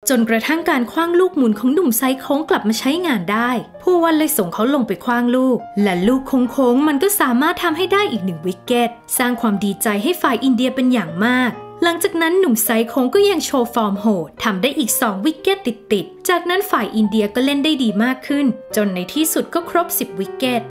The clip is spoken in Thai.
จนกระทั่งการขว้างลูกหมุนของหนุ่มไซส์โค้งกลับมาใช้งานได้ผู้วันเลยส่งเขาลงไปขว้างลูกและลูกโค้งมันก็สามารถทำให้ได้อีก1 วิกเก็ตสร้างความดีใจให้ฝ่ายอินเดียเป็นอย่างมากหลังจากนั้นหนุ่มไซส์โค้งก็ยังโชว์ฟอร์มโหดทำได้อีก2 วิกเก็ตติดๆจากนั้นฝ่ายอินเดียก็เล่นได้ดีมากขึ้นจนในที่สุดก็ครบ10 วิกเก็ต